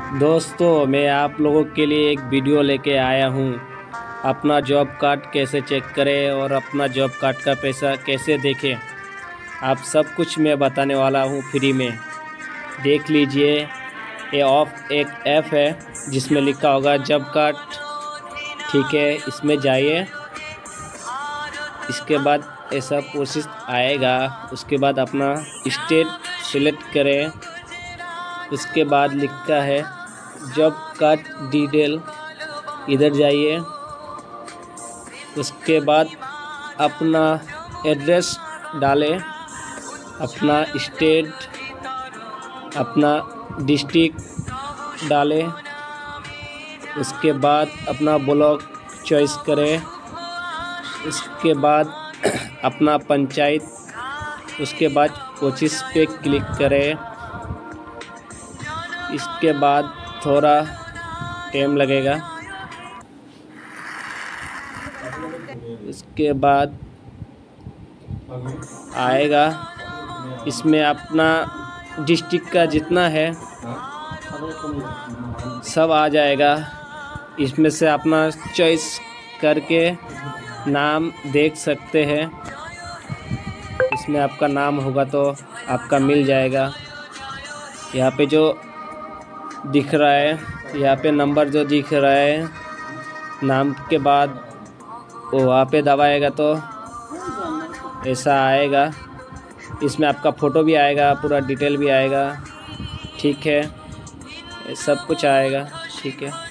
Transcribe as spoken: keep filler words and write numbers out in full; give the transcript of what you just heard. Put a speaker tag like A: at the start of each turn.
A: दोस्तों, मैं आप लोगों के लिए एक वीडियो लेके आया हूँ। अपना जॉब कार्ड कैसे चेक करें और अपना जॉब कार्ड का पैसा कैसे देखें, आप सब कुछ मैं बताने वाला हूँ फ्री में। देख लीजिए, ये ऑफ एक ऐप है जिसमें लिखा होगा जॉब कार्ड। ठीक है, इसमें जाइए। इसके बाद ऐसा प्रोसेस आएगा। उसके बाद अपना स्टेट सिलेक्ट करें। उसके बाद लिखा है जॉब कार्ड डिटेल, इधर जाइए। उसके बाद अपना एड्रेस डालें, अपना स्टेट, अपना डिस्ट्रिक्ट डालें। उसके बाद अपना ब्लॉक चॉइस करें। उसके बाद अपना पंचायत, उसके बाद पच्चीस पे क्लिक करें। इसके बाद थोड़ा टाइम लगेगा। इसके बाद आएगा। इसमें अपना डिस्ट्रिक्ट का जितना है सब आ जाएगा। इसमें से अपना चॉइस करके नाम देख सकते हैं। इसमें आपका नाम होगा तो आपका मिल जाएगा। यहाँ पे जो दिख रहा है, यहाँ पे नंबर जो दिख रहा है, नाम के बाद वो वहाँ पे दबाएगा तो ऐसा आएगा। इसमें आपका फ़ोटो भी आएगा, पूरा डिटेल भी आएगा। ठीक है, सब कुछ आएगा। ठीक है।